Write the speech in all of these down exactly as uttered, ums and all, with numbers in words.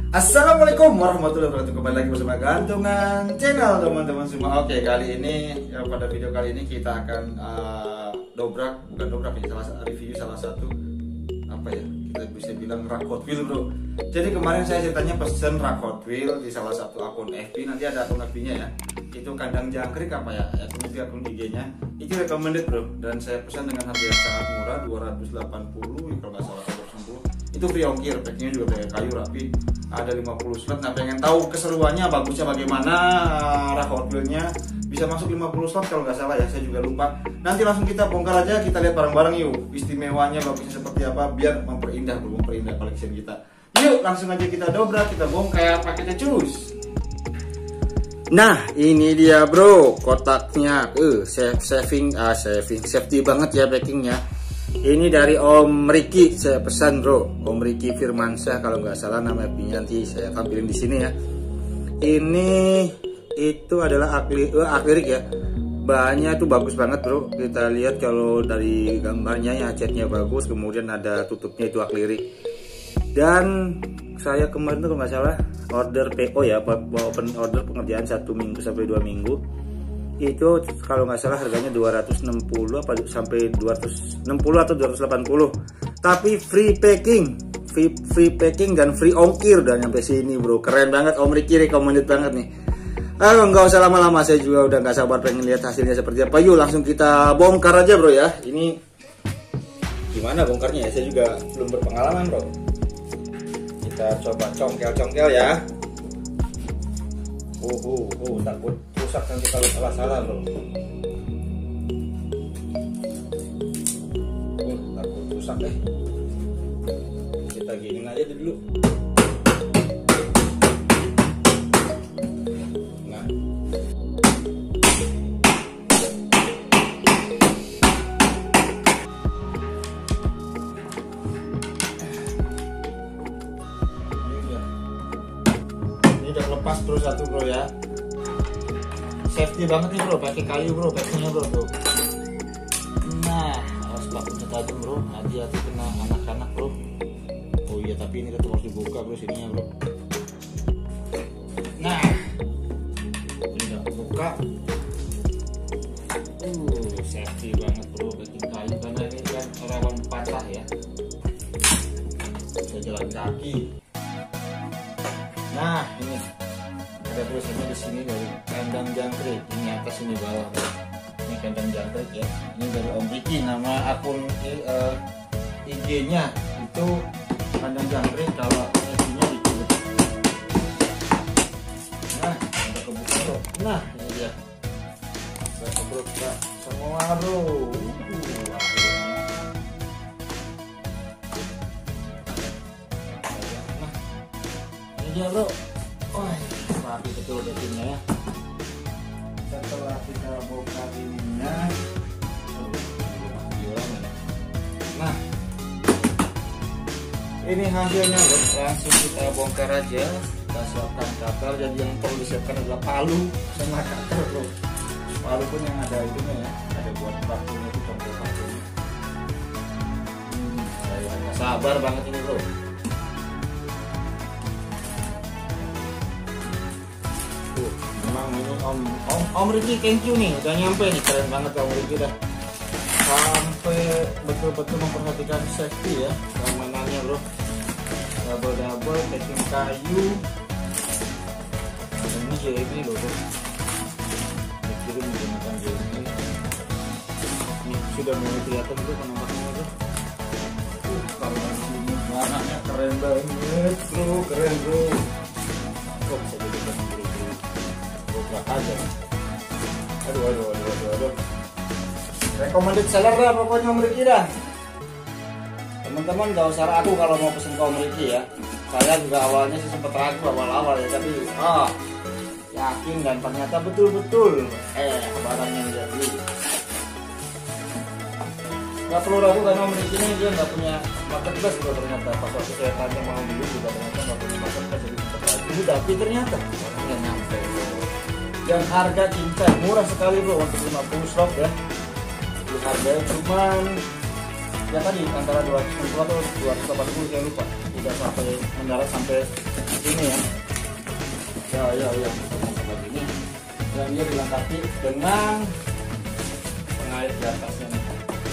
Assalamualaikum warahmatullahi wabarakatuh. Kembali lagi bersama Gantungan Channel teman-teman semua. Oke, kali ini ya, pada video kali ini kita akan uh, dobrak, bukan dobrak ya, salah review salah satu apa ya, kita bisa bilang rak Hot Wheel bro. Jadi kemarin saya ceritanya pesen rak Hot Wheel di salah satu akun F B, nanti ada akun F B nya ya. Itu kandang jangkrik apa ya, ya kemudian akun I G nya itu recommended bro, dan saya pesan dengan harga yang sangat murah dua ratus delapan puluh kalau nggak salah, seratus enam puluh. Itu free ongkir, packingnya juga pakai kayu rapi, ada lima puluh slot. Nah, pengen tahu keseruannya, bagusnya bagaimana rak Hot Wheel-nya, bisa masuk lima puluh slot kalau nggak salah ya, saya juga lupa. Nanti langsung kita bongkar aja, kita lihat bareng-bareng yuk, istimewanya bagusnya seperti apa, biar memperindah bro, memperindah collection kita. Yuk langsung aja kita dobrak, kita bongkar, paketnya cus. Nah, ini dia bro, kotaknya, eh, uh, saving, ah saving, safety banget ya packingnya. Ini dari Om Ricky, saya pesan bro, Om Ricky Firmansyah kalau nggak salah nama F B-nya, nanti saya tampilin di sini ya. Ini itu adalah akli, uh, akrilik ya, bahannya itu bagus banget bro. Kita lihat kalau dari gambarnya ya, catnya bagus, kemudian ada tutupnya itu akrilik. Dan saya kemarin tuh kalau nggak salah order P O ya, open order pengerjaan satu minggu sampai dua minggu. Itu kalau nggak salah harganya dua ratus enam puluh apa sampai dua ratus enam puluh atau dua ratus delapan puluh, tapi free packing, free, free packing dan free ongkir dan sampai sini bro. Keren banget, Om Ricky recommended banget nih. Ayo nggak usah lama-lama, saya juga udah nggak sabar pengen lihat hasilnya seperti apa. Yuk langsung kita bongkar aja bro ya. Ini gimana bongkarnya ya, saya juga belum berpengalaman bro. Kita coba congkel-congkel ya. Uh, uh, uh, takut rusak nanti kalau salah-salah bro. Uh, takut rusak deh. Kita giniin aja dulu. Nah, ini udah lepas bro satu bro ya. Safety banget nih bro, pakai kayu bro, packingnya bro tuh. Nah, harus pakunya tajam bro, hati-hati kena anak-anak bro. Oh iya, tapi ini tetap harus dibuka bro sininya bro. Nah, ini udah kebuka. Uh, safety banget bro, packing kayu karena ini kan rawan patah ya. Bisa jalan kaki. Nah, ini ada tulisannya di sini dari kandang jangkrik, ini atas ini bawah bro. Ini kandang jangkrik ya, ini dari Om Ricky, nama akun uh, I G-nya itu kandang jangkrik, kalau akun I G-nya di sini. Nah, ada kebuka bro. Nah, ini dia. Kita kebuka semua bro. Uh, nah, ini dia bro. Oh, rapi betul bajunya ya. Setelah kita bongkar ininya, nah ini hasilnya loh. Langsung kita bongkar aja, kita siapkan cutter. Jadi yang perlu disiapkan adalah palu sama cutter bro. Palu pun yang ada itunya ya, ada buat pakunya itu, contoh pakunya. Hmm, saya nggak sabar banget ini bro. Memang ini Om Om Om Ricky thank you nih, udah nyampe nih, keren banget Om Ricky dah. Sampai betul-betul memperhatikan safety ya, keamanannya bro. Double-double packing kayu. Dan ini J M I loh bro. Dikirim menggunakan J M I. Ini sudah mulai kelihatan bro penampakannya bro. Uh, kalau ini warnanya keren banget bro, keren bro. Kok bisa jadi bro? Aja. Aduh, aduh, aduh, aduh, aduh. Recommended seller dah pokoknya Om Ricky dah. Teman-teman gak usah ragu kalau mau pesen ke Om Ricky ya. Saya juga awalnya sih sempat ragu awal-awal ya, tapi ah yakin dan ternyata betul-betul eh barangnya jadi. Gak perlu ragu karena Om Ricky ini dia nggak punya marketplace bro, ternyata pas waktu saya tanya mau dulu juga ternyata nggak punya marketplace, jadi sempat ragu, tapi ternyata nggak nyampe. Dan harga cincang murah sekali bro, untuk lima puluh slot ya. Harganya cuman ya tadi antara dua ratus enam puluh atau dua ratus delapan puluh, saya lupa. Itu tidak sampai mendarat sampai sini ya. Ya ya ya seperti ini. Dan dia dilengkapi dengan pengait di atasnya nih.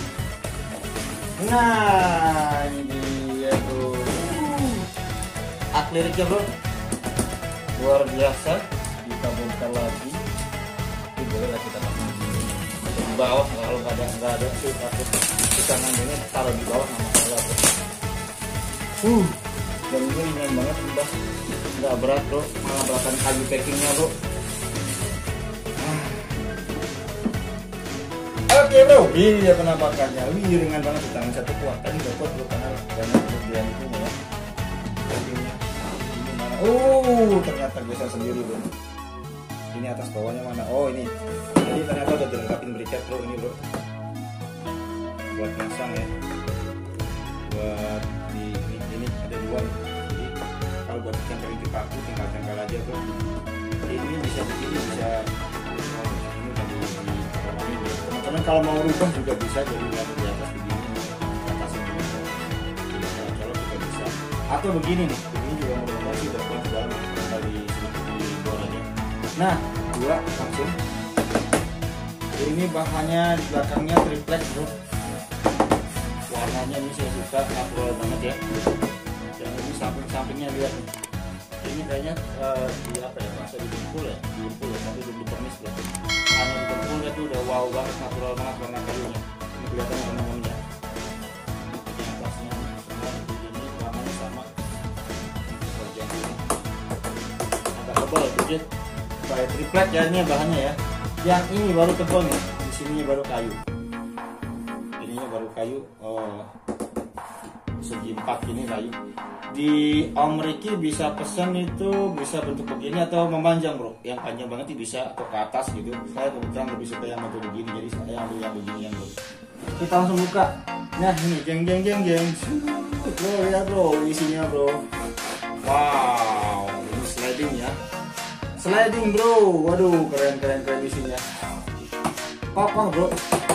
Nah ini dia tuh akliriknya bro, luar biasa. Kita bongkar lagi. Ini boleh lah kita taruh di bawah, kalau nggak ada nggak ada sih takut kita ngambilnya taruh di bawah nama saya. Uh, dan ini ringan banget udah, nggak berat bro, malah beratan kayu packingnya bro. Oke bro, ini dia penampakannya. Wih, ringan banget di tangan satu kuat. Tadi dapat bro karena banyak kemudian itu ya. Oh, ternyata geser sendiri bro. Ini atas bawahnya mana? Oh ini. Jadi ternyata udah dilengkapin briket bro ini bro. Buat masang ya. Buat di ini, ini ada dua. Jadi kalau buat tempelin di paku tinggal tempel aja bro. Ini bisa begini bisa. Teman-teman kalau mau rubah juga bisa, jadi nggak di atas begini, atas begini, colok juga bisa. Atau begini nih, ini juga mudah-mudahan sih udah pelan dalam kali di bolanya. Nah, dua langsung. Ini bahannya di belakangnya triplek bro. Warnanya ini saya suka, natural banget ya. Dan ini samping-sampingnya lihat nih. Ini kayaknya uh, di apa ya, masa di dempul ya, di dempul ya, tapi belum dipernis bro. Hanya di dempulnya tuh udah wow banget, natural banget warna kayunya. Ini kelihatan teman-temannya. Ini atasnya semua ini warnanya sama. Bagian ini agak tebal sedikit. Kayak triplek ya ini bahannya ya. Yang ini baru tebal nih, di sininya baru kayu. Ininya baru kayu. Oh, segi empat ini kayu. Di Om Ricky bisa pesan itu bisa bentuk begini atau memanjang bro, yang panjang banget bisa atau ke atas gitu. Saya kebetulan lebih suka yang bentuk begini, jadi saya ambil yang beginian bro. Kita langsung buka. Nah ini jeng jeng jeng jeng bro, lihat bro isinya bro. Wow, ini sliding ya, sliding bro. Waduh, keren keren keren isinya. Kokoh bro.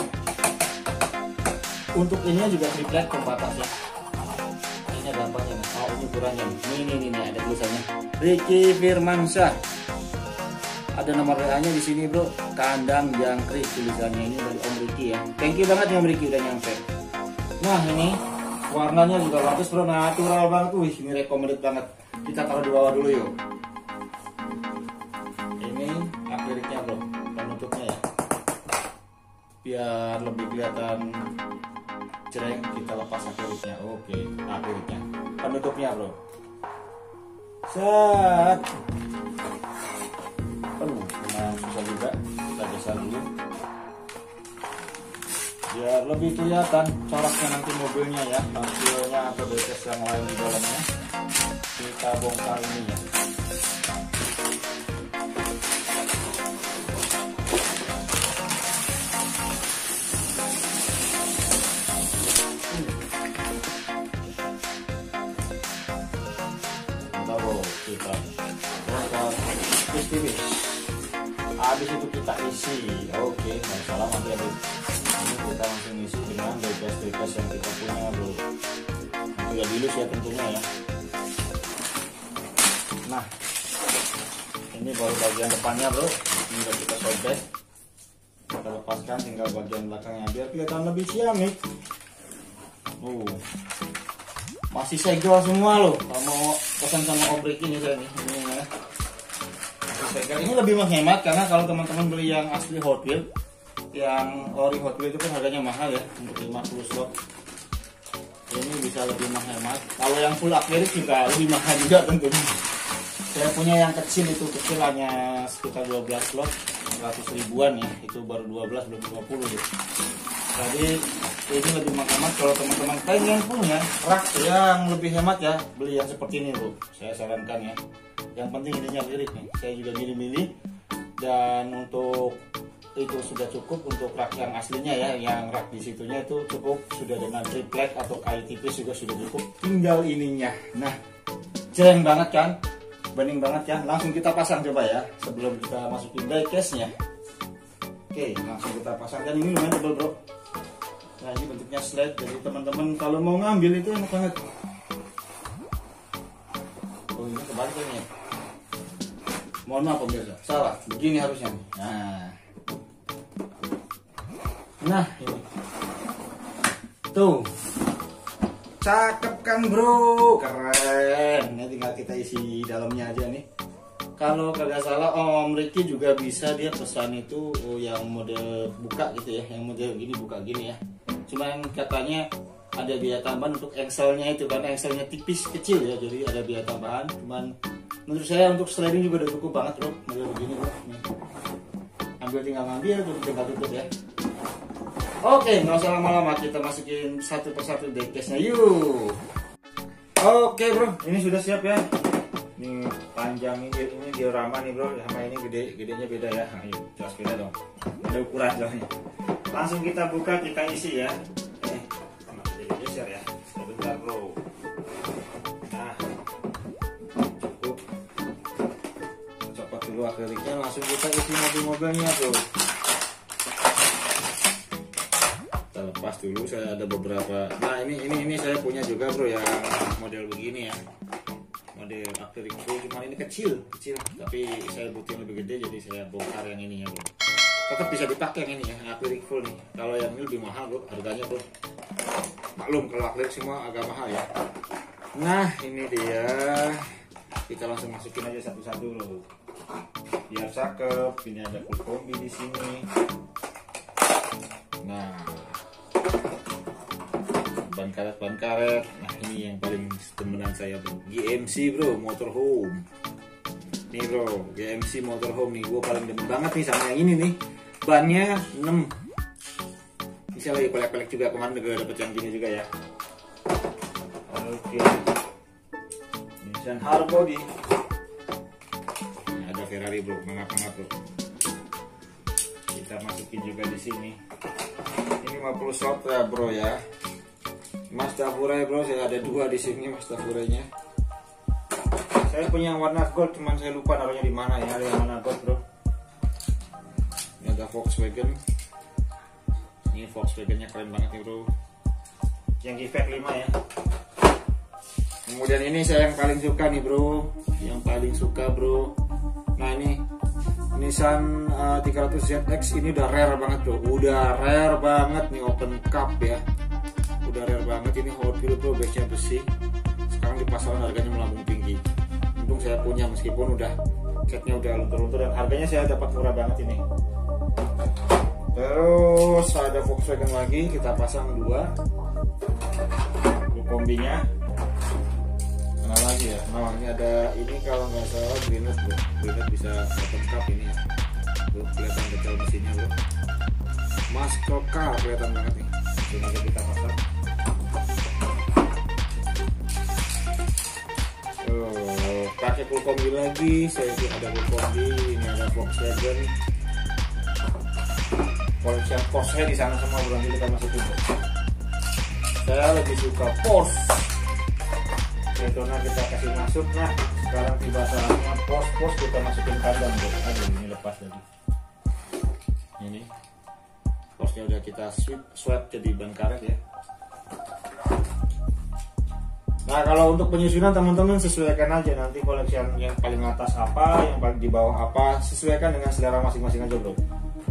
Untuk ininya juga triplek pembatasnya. Gampangnya nih. Oh ini ukurannya nih. Ini ini ini ada tulisannya Ricky Firmansyah. Ada nomor W A-nya di sini bro. Kandang jangkrik tulisannya ini dari Om Ricky ya. Thank you banget ya Om Ricky udah nyampe. Nah ini warnanya juga bagus bro, natural banget. Wih ini recommended banget. Kita taruh di bawah dulu yuk. Ini akriknya bro, penutupnya ya. Biar lebih kelihatan cereng, kita lepas akriknya. Oke, akriknya, penutupnya bro. Set. Aduh, lumayan susah juga. Kita geser dulu. Biar lebih kelihatan coraknya nanti mobilnya ya, hasilnya atau detes yang lain di dalamnya. Kita bongkar ini ya. Kita bongkar tipis-tipis. Habis itu kita isi. Oke, nggak salah nanti habis ini kita langsung isi dengan bekas-bekas yang kita punya bro. Nanti ya dilus ya tentunya ya. Nah, ini baru bagian depannya bro. Ini udah kita sobek. Kita lepaskan, tinggal bagian belakangnya biar kelihatan lebih ciamik. Oh, masih segel semua loh. Kalau mau pesan sama Om Ricky ini saya nih, ini ya. Masih segel. Ini lebih menghemat karena kalau teman-teman beli yang asli Hot Wheels, yang ori Hot Wheels itu kan harganya mahal ya, untuk lima puluh slot. Ini bisa lebih menghemat. Kalau yang full akrilik juga lebih mahal juga tentunya. Saya punya yang kecil itu kecil hanya sekitar dua belas slot, seratus ribuan ya. Itu baru dua belas belum lima puluh deh. Jadi ini lebih menghemat. Kalau teman-teman pengen punya rak yang lebih hemat ya, beli yang seperti ini bro. Saya sarankan ya. Yang penting ininya lirik nih. Saya juga milih-milih. Dan untuk itu sudah cukup untuk rak yang aslinya ya. Yang rak di situnya itu cukup sudah dengan triplek atau kayu tipis juga sudah cukup. Tinggal ininya. Nah, keren banget kan? Bening banget ya. Langsung kita pasang coba ya. Sebelum kita masukin diecast-nya. Oke, langsung kita pasang. Dan ini lumayan tebal bro. Nah ini bentuknya slide, jadi teman-teman kalau mau ngambil itu enak banget. ini kebalik ini. Mohon maaf pemirsa, salah. Begini harusnya. Nah, nah ini. Tuh, cakep kan bro, keren. Ini tinggal kita isi dalamnya aja nih. Kalau kagak salah Om Ricky juga bisa dia pesan itu oh, yang model buka gitu ya, yang model gini buka gini ya. Cuman katanya ada biaya tambahan untuk engselnya itu kan, engselnya tipis kecil ya, jadi ada biaya tambahan. Cuman menurut saya untuk sliding juga udah cukup banget bro, model begini bro. Nih. Ambil tinggal ngambil, tutup tinggal tutup ya. Oke, nggak usah lama-lama, kita masukin satu persatu diecastnya yuk. Oke bro, ini sudah siap ya. Ini panjang ini, ini diorama nih bro, sama ini gede, gedenya beda ya. Nah, yuk, jelas beda dong. Ada ukuran soalnya. Langsung kita buka, kita isi ya. Eh, sama jadi geser ya. Sebentar bro. Nah, cukup. Copot dulu akriknya, langsung kita isi mobil-mobilnya bro. Kita lepas dulu, saya ada beberapa. Nah ini ini ini saya punya juga bro yang model begini ya. Model akrilik full, cuma ini kecil, kecil. Tapi saya butuh yang lebih gede, jadi saya bongkar yang ini ya bro. Tetap bisa dipakai yang ini ya, akrilik full nih. Kalau yang ini lebih mahal bro, harganya bro. Maklum kalau akrilik semua agak mahal ya. Nah ini dia, kita langsung masukin aja satu-satu bro. Biar cakep. Ini ada full kombi di sini. Nah, ban karet ban karet. Nah ini yang paling temenan saya bro, G M C bro, motorhome. Nih bro, G M C motorhome nih, gue paling demen banget nih sama yang ini nih. Bannya enam. Bisa lagi pelek-pelek juga, kemarin juga dapet yang gini juga ya. Oke, Nissan Hardbody. Ini ada Ferrari bro, mangap-mangap bro. Kita masukin juga di sini. Ini lima puluh slot ya bro ya. Mazda Furai bro, saya ada dua di sini Mazda Furai-nya. Saya punya yang warna gold, cuman saya lupa naruhnya di mana ya. Ada yang warna gold bro. Ini ada Volkswagen. Ini Volkswagen-nya keren banget nih bro. Yang G V E C lima ya. Kemudian ini saya yang paling suka nih bro, yang paling suka bro. Nah ini Nissan uh, tiga ratus Z X, ini udah rare banget bro, udah rare banget nih, open cup ya. Udah rare banget ini, Hot Wheel bro, backnya besi. Sekarang di pasaran harganya melambung tinggi. Untung saya punya meskipun udah catnya udah luntur-luntur dan harganya saya dapat murah banget ini. Terus ada Volkswagen lagi, kita pasang dua. Ini kombinya. Mana lagi ya? Nah ini ada, ini kalau nggak salah Greenwood bro, Greenwood bisa open cup ini ya. Bro, kelihatan detail mesinnya bro. Muscle car kelihatan banget nih. Langsung aja kita pasang. Oh, pakai full kombi lagi, saya sih ada full kombi, ini ada Volkswagen. Koleksi Porsche di sana semua bro, nanti kita masukin bro. Saya lebih suka Porsche. Daytona kita kasih masuk. Nah sekarang tiba saatnya Porsche kita masukin kandang bro. Aduh ini lepas lagi. Ini Porsche udah kita sweep swap jadi ban karet ya. Nah kalau untuk penyusunan teman-teman sesuaikan aja, nanti koleksi yang, yang paling atas apa, yang paling di bawah apa, sesuaikan dengan selera masing-masing aja bro.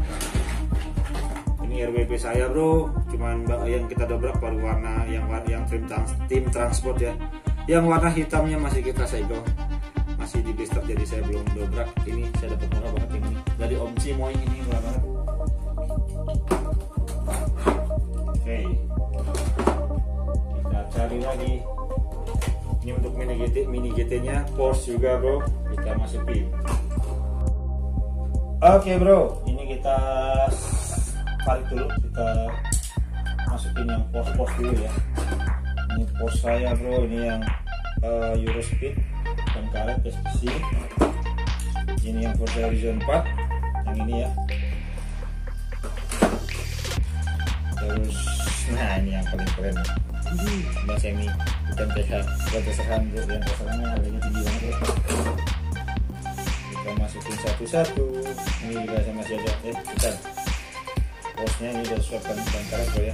Ini R W B saya bro, cuman yang kita dobrak baru warna yang yang trim trans, tim transport ya. Yang warna hitamnya masih kita segel, masih di blister, jadi saya belum dobrak. Ini saya dapat murah banget ini dari Om Cimoy, ini murah banget. Oke, kita cari lagi. Ini untuk mini G T, mini G T-nya Porsche juga bro, kita masukin. Oke bro, ini kita tarik dulu, kita masukin yang Porsche-Porsche dulu ya. Ini Porsche saya bro, ini yang uh, Eurospeed dan karet S P C. Ini yang Forza Horizon empat, yang ini ya. Terus, nah ini yang paling keren ya. Ini semi, bukan T H, bukan terserah bro, yang terserahnya harganya tinggi banget bro. Kita masukin satu-satu. Ini juga saya masih ada, eh bentar. Porsche-nya ini udah swap ban karet bro ya.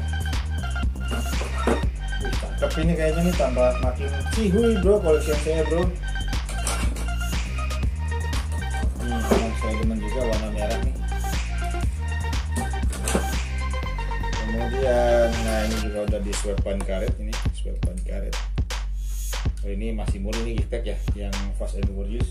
Tapi ini kayaknya nih tambah makin cihuy bro koleksi saya bro. swap ban karet ini, swap ban karet. Oh, ini masih murni nih gift pack ya, yang fast and furious.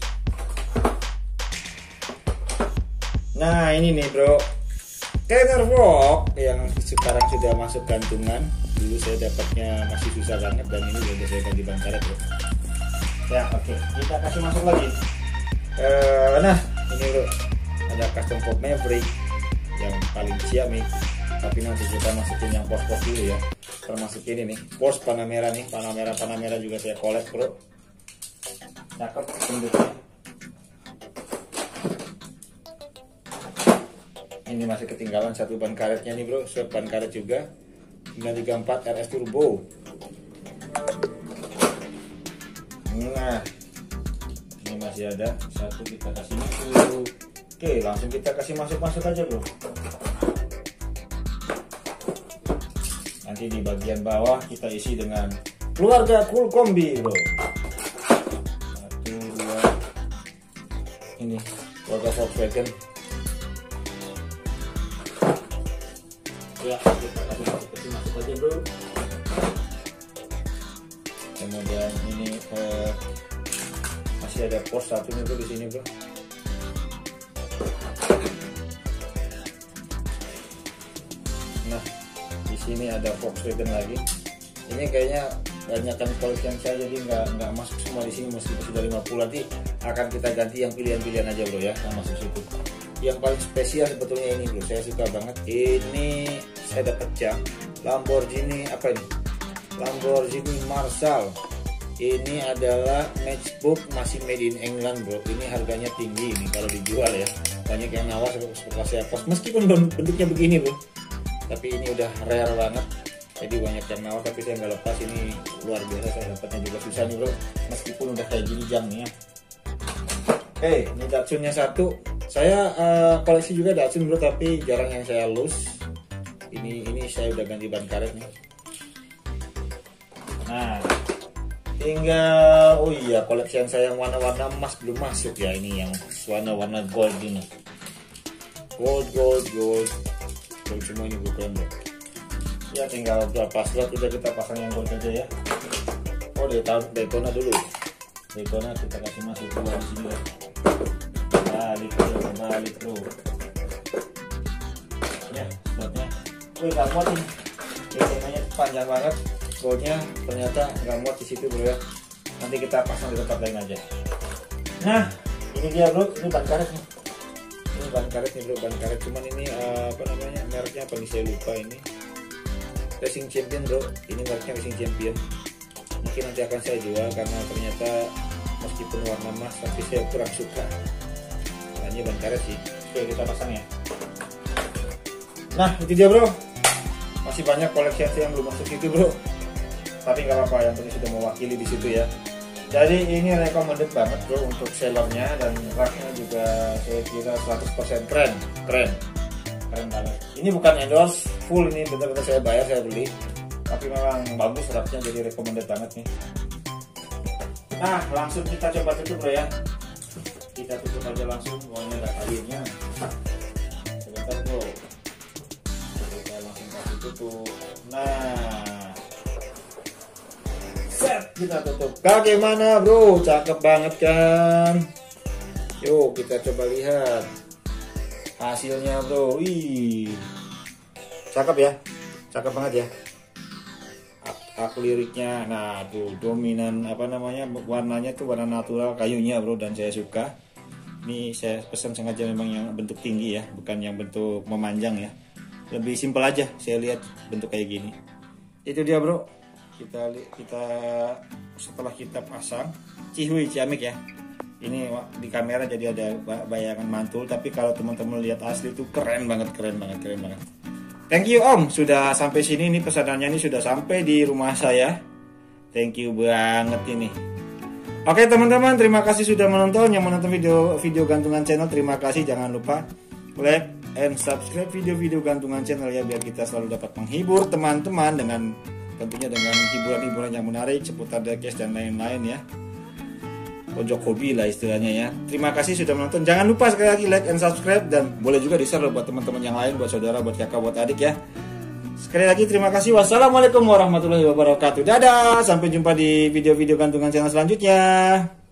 Nah ini nih bro, Kenner Walk yang sekarang sudah masuk gantungan. Dulu saya dapatnya masih susah banget dan ini udah saya ganti ban karet bro. Ya oke, okay. Kita kasih masuk lagi. Uh, nah ini bro, ada custom pop Maverick yang paling siap nih. Tapi nanti kita masukin yang pos-pos dulu ya. Termasuk ini nih, pos Panamera nih, Panamera Panamera juga saya collect bro. Cakep bentuknya. Ini masih ketinggalan satu ban karetnya nih bro, swap ban karet juga sembilan tiga empat R S Turbo. Nah ini masih ada satu, kita kasih masuk. Oke langsung kita kasih masuk-masuk aja bro. Nanti di bagian bawah kita isi dengan keluarga cool kombi bro. Satu, dua, ini keluarga Volkswagen. Ya kita kasih masuk masuk aja bro. Kemudian ini eh, masih ada pos satunya tuh di sini bro. Nah di sini ada Volkswagen lagi. Ini kayaknya banyak kan collection saya, jadi nggak nggak masuk semua di sini meskipun sudah lima puluh. Nanti akan kita ganti yang pilihan-pilihan aja bro ya yang masuk situ. Yang paling spesial sebetulnya ini bro, saya suka banget. Ini saya dapat jam Lamborghini apa ini? Lamborghini Marshall. Ini adalah matchbook, masih made in England bro. Ini harganya tinggi ini kalau dijual ya. Banyak yang nawar setelah saya post, meskipun bentuknya begini bro, tapi ini udah rare banget. Jadi banyak yang nawar, tapi saya nggak lepas. Ini luar biasa, saya dapatnya juga susah nih bro, meskipun udah kayak gini jam nih ya. Oke, ini Datsunnya satu. Saya uh, koleksi juga Datsun bro, tapi jarang yang saya lose. Ini ini saya udah ganti ban karet nih. Nah, tinggal oh iya koleksi yang saya yang warna-warna emas belum masuk ya. Ini yang warna-warna gold ini. Gold, gold, gold. Gold semua ini bukan bro. Ya tinggal berapa slot udah kita pasang yang gold aja ya. Oh Daytona dulu. Daytona kita kasih masuk dulu di sini bro. Balik bro, balik bro. Ya slotnya. Wih nggak muat ini. Daytonanya panjang banget. Goldnya ternyata nggak muat di situ bro ya. Nanti kita pasang di tempat lain aja. Nah ini dia bro, ini ban karet nih. Ini ban karet nih bro, ban karet. Cuman ini uh, apa namanya mereknya apa nih saya lupa ini. Racing Champion bro, ini mereknya Racing Champion. Mungkin nanti akan saya jual karena ternyata meskipun warna emas tapi saya kurang suka. Nah, ini ban karet sih. Oke kita pasang ya. Nah itu dia bro. Masih banyak koleksi yang belum masuk itu bro. Tapi nggak apa-apa, yang penting sudah mewakili di situ ya. Jadi ini recommended banget bro untuk sellernya, dan raknya juga saya kira seratus persen keren, keren, keren banget. Ini bukan endorse full, ini benar-benar saya bayar, saya beli. Tapi memang bagus raknya, jadi recommended banget nih. Nah langsung kita coba tutup bro ya. Kita tutup aja langsung, pokoknya ada kalinya. Sebentar bro. Kita langsung kasih tutup. Nah. Kita tutup. Bagaimana bro? Cakep banget kan? Yuk kita coba lihat hasilnya bro. Wih, cakep ya, cakep banget ya. Ak liriknya, nah tuh dominan apa namanya warnanya tuh warna natural kayunya bro, dan saya suka. Ini saya pesan sengaja memang yang bentuk tinggi ya, bukan yang bentuk memanjang ya. Lebih simpel aja, saya lihat bentuk kayak gini. Itu dia bro. Kita kita setelah kita pasang cihui ciamik ya, ini di kamera jadi ada bayangan mantul, tapi kalau teman-teman lihat asli itu keren banget, keren banget, keren banget. Thank you om sudah sampai sini, ini pesanannya ini sudah sampai di rumah saya. Thank you banget ini. Oke teman-teman, terima kasih sudah menonton. Yang menonton video video gantungan channel, terima kasih. Jangan lupa like and subscribe video-video gantungan channel ya, biar kita selalu dapat menghibur teman-teman dengan tentunya dengan hiburan-hiburan yang menarik seputar diecast dan lain-lain ya. Pojok hobi lah istilahnya ya. Terima kasih sudah menonton. Jangan lupa sekali lagi like and subscribe, dan boleh juga di share buat teman-teman yang lain, buat saudara, buat kakak, buat adik ya. Sekali lagi terima kasih. Wassalamualaikum warahmatullahi wabarakatuh. Dadah, sampai jumpa di video-video gantungan channel selanjutnya.